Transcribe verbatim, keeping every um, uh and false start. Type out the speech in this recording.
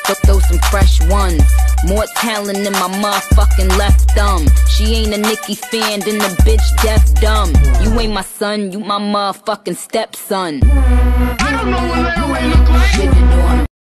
so throw some fresh ones. More talent in my motherfucking left thumb. She ain't a Nicki fan, then the bitch deaf dumb. You ain't my son, you my motherfucking stepson. I don't know what that way look like.